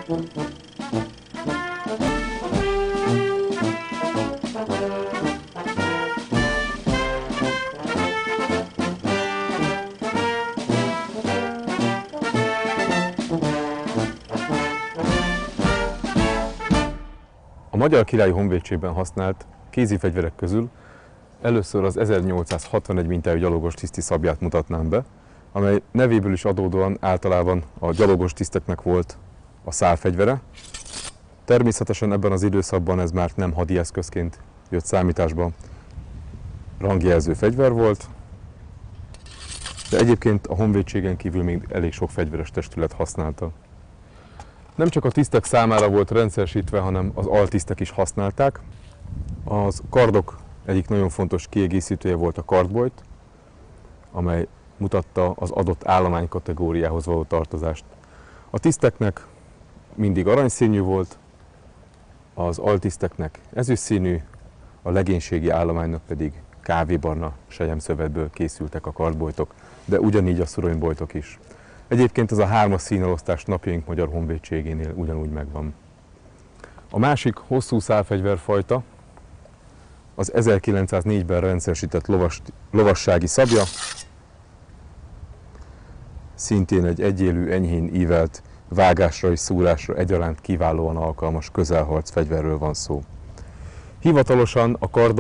A Magyar Királyi Honvédségben használt kézifegyverek közül először az 1861 mintájú gyalogos tiszti szablyát mutatnám be, amely nevéből is adódóan általában a gyalogos tiszteknek volt a szárfegyvere. Természetesen ebben az időszakban ez már nem hadi eszközként jött számításba, rangjelző fegyver volt, de egyébként a honvédségen kívül még elég sok fegyveres testület használta. Nem csak a tisztek számára volt rendszeresítve, hanem az altisztek is használták. Az kardok egyik nagyon fontos kiegészítője volt a kardbojt, amely mutatta az adott állomány kategóriához való tartozást. A tiszteknek mindig aranyszínű volt, az altiszteknek ezüstszínű, a legénységi állománynak pedig kávébarna selyemszövetből készültek a kardbojtok, de ugyanígy a szuronybojtok is. Egyébként ez a hármas színelosztás napjaink Magyar Honvédségénél ugyanúgy megvan. A másik hosszú szárfegyverfajta az 1904-ben rendszeresített lovassági szabja, szintén egy egyélű, enyhén ívelt, vágásra és szúrásra egyaránt kiválóan alkalmas közelharc fegyverről van szó. Hivatalosan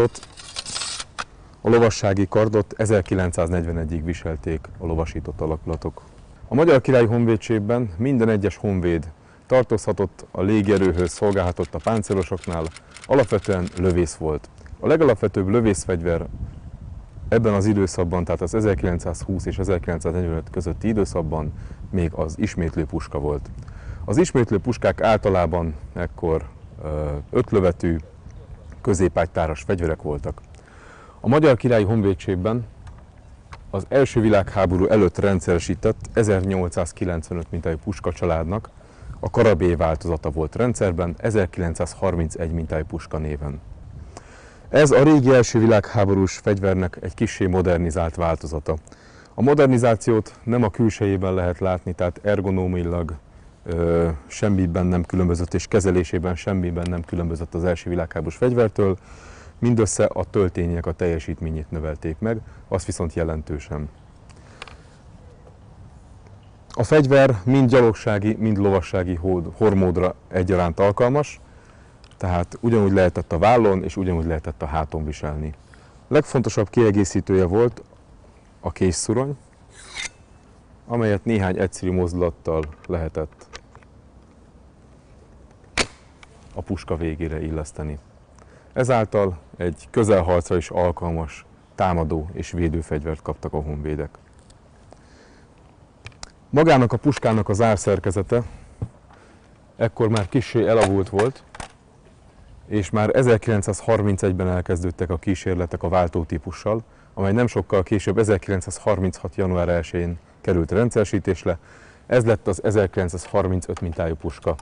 a lovassági kardot 1941-ig viselték a lovasított alakulatok. A Magyar Királyi Honvédségben minden egyes honvéd tartozhatott, a légierőhöz szolgálhatott a páncélosoknál, alapvetően lövész volt. A legalapvetőbb lövészfegyver ebben az időszakban, tehát az 1920 és 1945 közötti időszakban még az ismétlő puska volt. Az ismétlő puskák általában ekkor ötlövetű, középpálytáras fegyverek voltak. A Magyar Királyi Honvédségben az első világháború előtt rendszeresített 1895 mintájú puska családnak a karabély változata volt rendszerben, 1931 mintájú puska néven. Ez a régi első világháborús fegyvernek egy kissé modernizált változata. A modernizációt nem a külsejében lehet látni, tehát ergonómiailag semmiben nem különbözött, és kezelésében semmiben nem különbözött az első világháborús fegyvertől, mindössze a töltények a teljesítményét növelték meg, az viszont jelentősen. A fegyver mind gyalogsági, mind lovassági hordmódra egyaránt alkalmas, tehát ugyanúgy lehetett a vállon, és ugyanúgy lehetett a háton viselni. A legfontosabb kiegészítője volt a készszurony, amelyet néhány egyszerű mozdulattal lehetett a puska végére illeszteni. Ezáltal egy közelharcra is alkalmas támadó és védőfegyvert kaptak a honvédek. Magának a puskának az árszerkezete ekkor már kissé elavult volt, és már 1931-ben elkezdődtek a kísérletek a váltótípussal, amely nem sokkal később, 1936. január 1-én került rendszeresítésre. Ez lett az 1935 mintájú puska.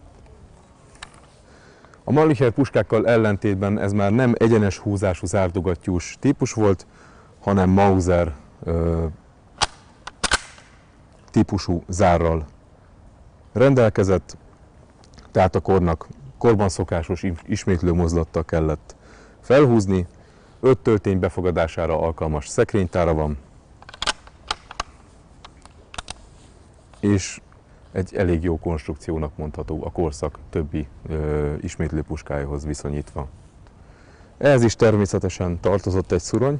A Mannlicher puskákkal ellentétben ez már nem egyenes húzású zárdogattyús típus volt, hanem Mauser típusú zárral rendelkezett, tehát a korban szokásos ismétlő mozdulattal kellett felhúzni. 5 töltény befogadására alkalmas szekrénytára van, és egy elég jó konstrukciónak mondható a korszak többi ismétlő puskájához viszonyítva. Ehhez is természetesen tartozott egy szurony.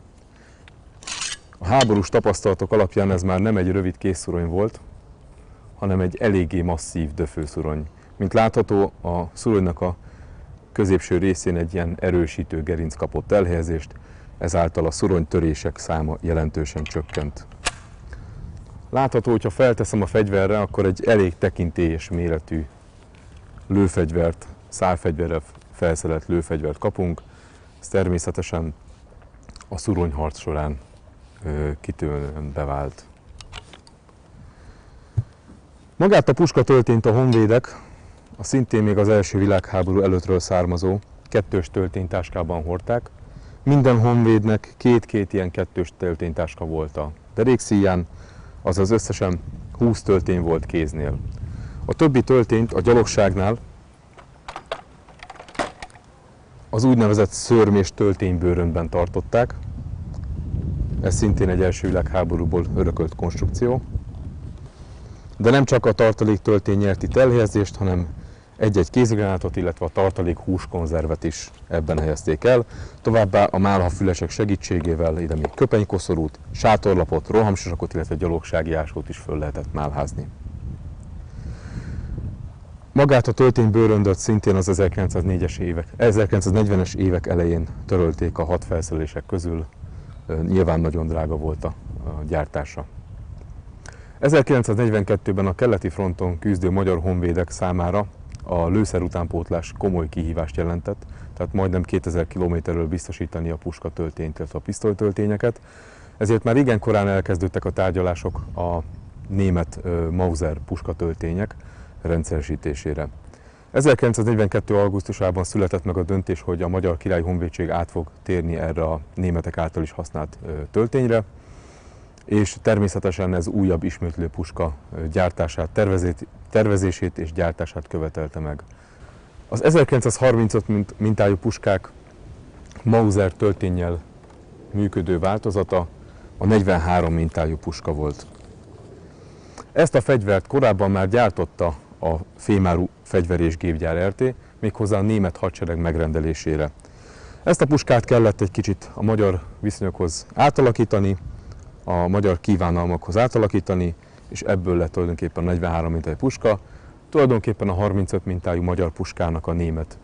A háborús tapasztalatok alapján ez már nem egy rövid készszurony volt, hanem egy eléggé masszív döfőszurony. Mint látható, a szuronynak a középső részén egy ilyen erősítő gerinc kapott elhelyezést, ezáltal a szuronytörések száma jelentősen csökkent. Látható, hogyha felteszem a fegyverre, akkor egy elég tekintélyes méretű lőfegyvert, szárfegyverre felszerelt lőfegyvert kapunk. Ez természetesen a szuronyharc során kitűnően bevált. Magát a puskatöltényt a honvédek a szintén még az első világháború előttről származó kettős tölténytáskában hordták. Minden honvédnek két ilyen kettős tölténytáska volt a derékszíján, azaz összesen 20 töltény volt kéznél. A többi töltényt a gyalogságnál az úgynevezett szörm- és tölténybőrönben tartották. Ez szintén egy első világháborúból örökölt konstrukció. De nem csak a tartalék töltény nyert itt elhelyezést, hanem egy-egy kézigránátot, illetve a tartalék húskonzervet is ebben helyezték el. Továbbá a málhafülesek segítségével ide még köpenykoszorút, sátorlapot, rohamsasakot, illetve gyalogsági ásót is föl lehetett málházni. Magát a tölténybőröndöt szintén az 1940-es évek elején törölték a hadfelszerelések közül, nyilván nagyon drága volt a gyártása. 1942-ben a keleti fronton küzdő magyar honvédek számára a lőszer utánpótlás komoly kihívást jelentett, tehát majdnem 2000 kilométerről biztosítani a puskatöltényt, illetve a pisztolytöltényeket. Ezért már igen korán elkezdődtek a tárgyalások a német Mauser puskatöltények rendszeresítésére. 1942. augusztusában született meg a döntés, hogy a Magyar Királyi Honvédség át fog térni erre a németek által is használt töltényre, és természetesen ez újabb ismétlő puska gyártását, tervezését és gyártását követelte meg. Az 1935 mintájú puskák Mauser tölténnyel működő változata a 43 mintájú puska volt. Ezt a fegyvert korábban már gyártotta a fémáru fegyver- és gépgyár RT, méghozzá a német hadsereg megrendelésére. Ezt a puskát kellett egy kicsit a magyar viszonyokhoz átalakítani, a magyar kívánalmakhoz átalakítani, és ebből lett tulajdonképpen a 43 mintájú puska, tulajdonképpen a 35 mintájú magyar puskának a német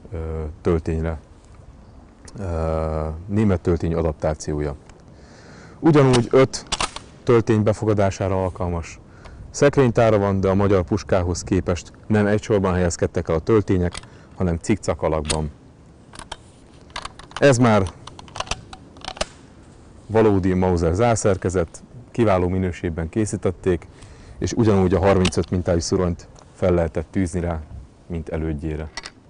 töltény adaptációja. Ugyanúgy 5 töltény befogadására alkalmas szekrénytára van, de a magyar puskához képest nem egy sorban helyezkedtek el a töltények, hanem cikcak alakban. Ez már valódi Mauser zárszerkezet, kiváló minőségben készítették, és ugyanúgy a 35 mintájú szuronyt fel lehetett tűzni rá, mint elődjére.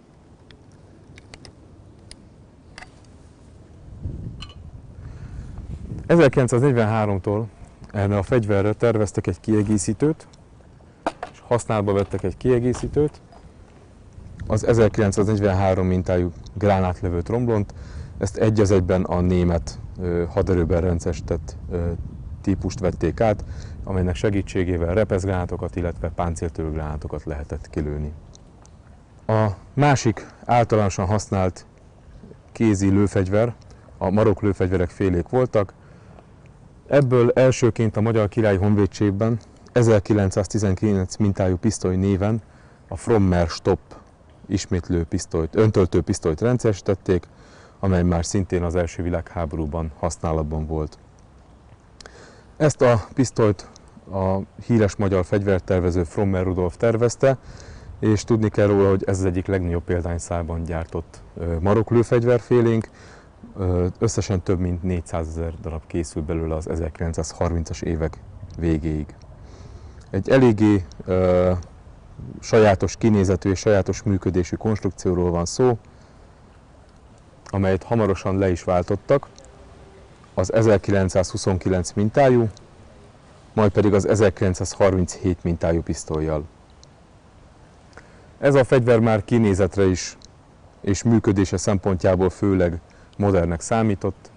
...1943-tól erre a fegyverre terveztek egy kiegészítőt, és használatba vettek egy kiegészítőt, az 1943 mintájú gránátlövő tromblont, ezt egy az egyben a német haderőben rendszeresített típust vették át, amelynek segítségével repeszgránátokat, illetve páncéltörő gránátokat lehetett kilőni. A másik általánosan használt kézi lőfegyver, a marok lőfegyverek félék voltak. Ebből elsőként a Magyar Királyi Honvédségben 1919 mintájú pisztoly néven a Frommer Stopp ismétlő pisztolyt, öntöltő pisztolyt rendszeresítették, amely már szintén az első világháborúban használatban volt. Ezt a pisztolyt a híres magyar fegyvertervező Frommer Rudolf tervezte, és tudni kell róla, hogy ez az egyik legnagyobb példányszámban gyártott maroklőfegyverfélénk. Összesen több mint 400 000 darab készül belőle az 1930-as évek végéig. Egy eléggé sajátos kinézetű és sajátos működésű konstrukcióról van szó, amelyet hamarosan le is váltottak, az 1929 mintájú, majd pedig az 1937 mintájú pisztollyal. Ez a fegyver már kinézetre is és működése szempontjából főleg modernnek számított.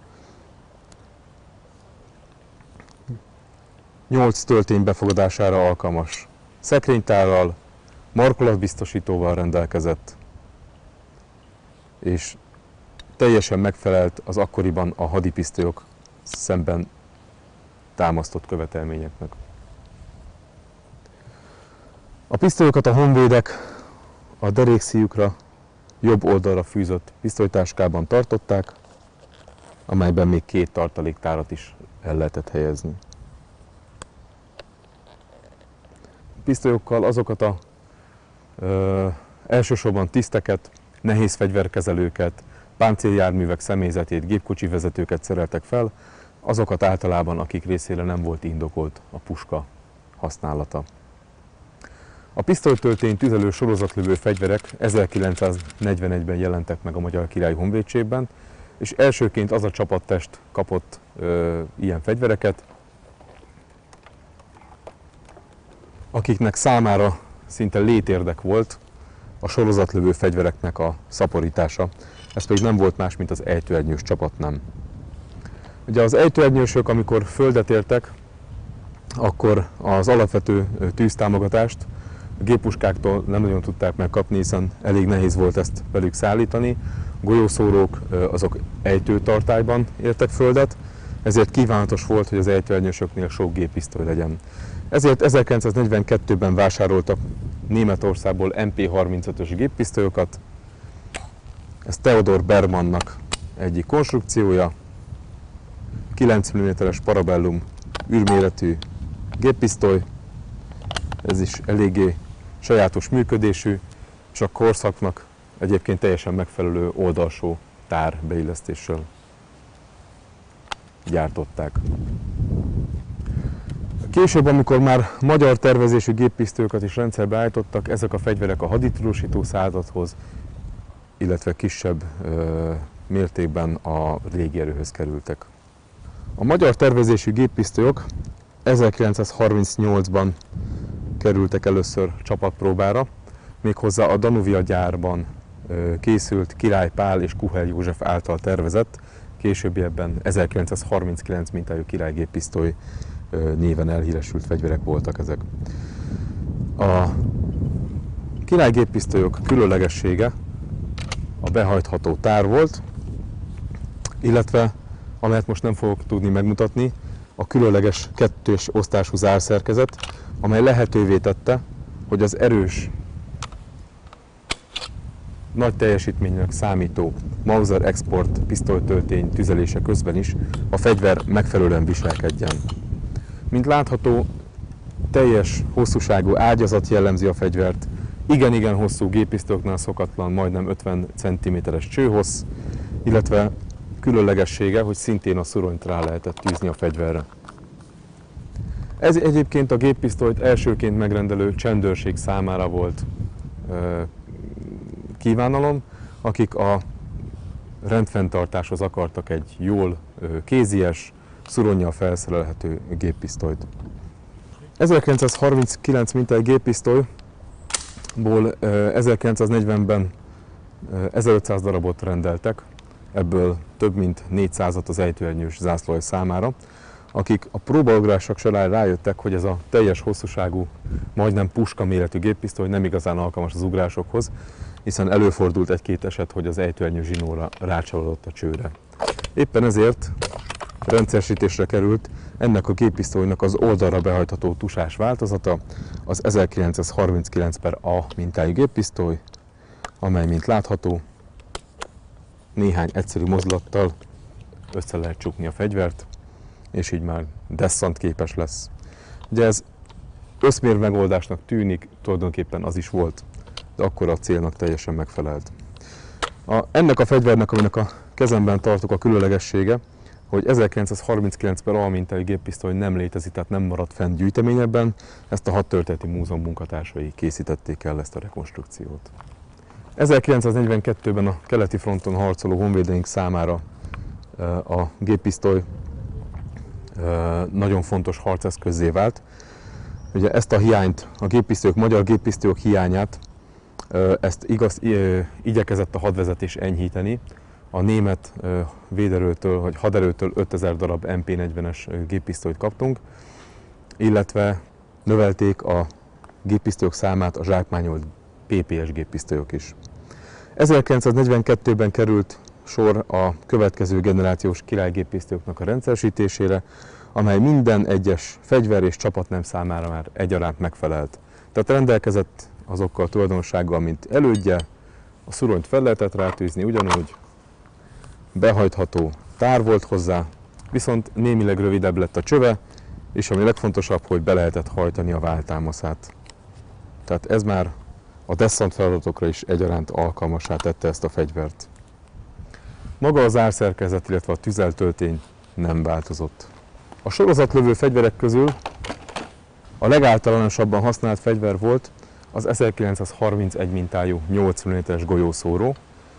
8 töltény befogadására alkalmas szekrénytárral, markolatbiztosítóval rendelkezett, és teljesen megfelelt az akkoriban a hadipisztolyok szemben támasztott követelményeknek. A pisztolyokat a honvédek a derékszíjukra jobb oldalra fűzött pisztolytáskában tartották, amelyben még 2 tartaléktárat is el lehetett helyezni. A pisztolyokkal azokat elsősorban tiszteket, nehéz fegyverkezelőket, páncéljárművek személyzetét, gépkocsi vezetőket szereltek fel, azokat általában, akik részére nem volt indokolt a puska használata. A pisztolytöltény tüzelő sorozatlövő fegyverek 1941-ben jelentek meg a Magyar Királyi Honvédségben, és elsőként az a csapattest kapott ilyen fegyvereket, akiknek számára szinte létérdek volt a sorozatlövő fegyvereknek a szaporítása. Ez pedig nem volt más, mint az ejtőernyős csapatnem. Ugye az ejtőernyősök, amikor földet értek, akkor az alapvető tűztámogatást a géppuskáktól nem nagyon tudták megkapni, hiszen elég nehéz volt ezt velük szállítani. Golyószórók azok ejtőtartályban értek földet, ezért kívánatos volt, hogy az ejtőernyősöknél sok géppisztoly legyen. Ezért 1942-ben vásároltak Németországból MP35-ös géppisztolyokat. Ez Theodor Bermannak egyik konstrukciója, 9 mm-es Parabellum űrméretű géppisztoly, ez is eléggé sajátos működésű, és a korszaknak egyébként teljesen megfelelő oldalsó tár beillesztéssel gyártották. Később, amikor már magyar tervezésű géppisztolyokat is rendszerbe állítottak, ezek a fegyverek a haditudósító századhoz, illetve kisebb mértékben a légierőhöz kerültek. A magyar tervezésű géppisztolyok 1938-ban kerültek először csapatpróbára, méghozzá a Danuvia gyárban készült Király Pál és Kuhel József által tervezett, későbbiekben 1939 mintájú királygéppisztoly néven elhíresült fegyverek voltak ezek. A királygéppisztolyok különlegessége a behajtható tár volt, illetve, amelyet most nem fogok tudni megmutatni, a különleges kettős osztású zárszerkezet, amely lehetővé tette, hogy az erős, nagy teljesítménynek számító Mauser Export pisztolytöltény tüzelése közben is a fegyver megfelelően viselkedjen. Mint látható, teljes hosszúságú ágyazat jellemzi a fegyvert, igen-igen hosszú géppisztolyoknál szokatlan, majdnem 50 cm-es csőhossz, illetve különlegessége, hogy szintén a szuronyt rá lehetett tűzni a fegyverre. Ez egyébként a géppisztolyt elsőként megrendelő csendőrség számára volt kívánalom, akik a rendfenntartáshoz akartak egy jól kézies, szuronnyal felszerelhető géppisztolyt. 1939 mintájú géppisztolyból 1940-ben 1500 darabot rendeltek, ebből több mint 400-at az ejtőernyős zászlóalj számára, akik a próbaugrások során rájöttek, hogy ez a teljes hosszúságú, majdnem puska méretű géppisztoly nem igazán alkalmas az ugrásokhoz, hiszen előfordult egy-két eset, hogy az ejtőernyő zsinóra rácsalódott a csőre. Éppen ezért rendszeresítésre került ennek a géppisztolynak az oldalra behajtható tusás változata, az 1939/A mintájú géppisztoly, amely, mint látható, néhány egyszerű mozdulattal össze lehet csukni a fegyvert, és így már desszant képes lesz. Ugye ez összmér megoldásnak tűnik, tulajdonképpen az is volt, de akkor a célnak teljesen megfelelt. Ennek a fegyvernek, aminek a kezemben tartok, a különlegessége, hogy 1939-ben mintájú géppisztoly nem létezik, tehát nem maradt fenn gyűjteményebben, ezt a Hadtörténeti Múzeum munkatársai készítették el ezt a rekonstrukciót. 1942-ben a keleti fronton harcoló honvédeink számára a géppisztoly nagyon fontos harceszközzé vált. Ugye ezt a hiányt, a géppisztolyok, magyar géppisztolyok hiányát, ezt igyekezett a hadvezetés enyhíteni. A német véderőtől, vagy haderőtől 5000 darab MP40-es géppisztolyt kaptunk, illetve növelték a géppisztolyok számát a zsákmányolt PPS géppisztolyok is. 1942-ben került sor a következő generációs királygéppisztolyoknak a rendszeresítésére, amely minden egyes fegyver és csapatnem számára már egyaránt megfelelt. Tehát rendelkezett azokkal a tulajdonsággal, mint elődje, a szuronyt fel lehetett rátűzni ugyanúgy, behajtható tár volt hozzá, viszont némileg rövidebb lett a csöve, és ami legfontosabb, hogy be lehetett hajtani a váltámaszát. Tehát ez már a desszant feladatokra is egyaránt alkalmassá tette ezt a fegyvert. Maga az árszerkezet, illetve a tüzeltöltény nem változott. A sorozatlövő fegyverek közül a legáltalánosabban használt fegyver volt az 1931 mintájú 8 mm-es golyószóró.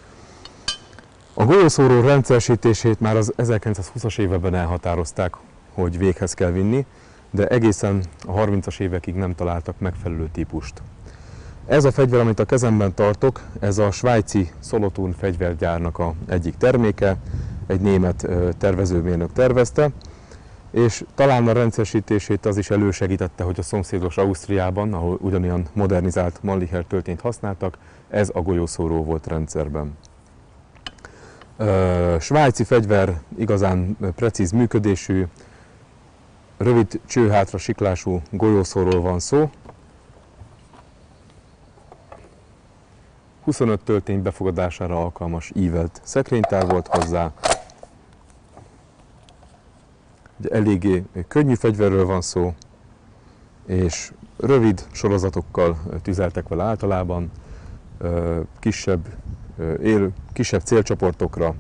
A golyószóró rendszeresítését már az 1920-as években elhatározták, hogy véghez kell vinni, de egészen a 30-as évekig nem találtak megfelelő típust. Ez a fegyver, amit a kezemben tartok, ez a svájci Solothurn fegyvergyárnak egyik terméke, egy német tervezőmérnök tervezte, és talán a rendszeresítését az is elősegítette, hogy a szomszédos Ausztriában, ahol ugyanolyan modernizált Mannlicher töltényt használtak, ez a golyószóró volt rendszerben. Svájci fegyver, igazán precíz működésű, rövid csőhátra siklású golyószóról van szó. 25 töltény befogadására alkalmas ívelt szekrénytár volt hozzá. Eléggé könnyű fegyverről van szó, és rövid sorozatokkal tüzeltek vele általában, kisebb célcsoportokra.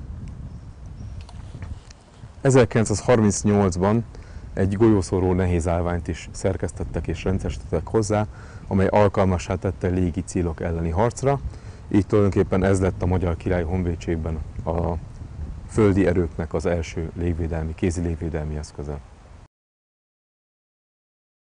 1938-ban egy golyószóró nehézállványt is szerkesztettek és rendszeresítettek hozzá, amely alkalmassá tette légi célok elleni harcra. Így tulajdonképpen ez lett a Magyar Király Honvédségben a földi erőknek az első légvédelmi, kézi légvédelmi eszköze.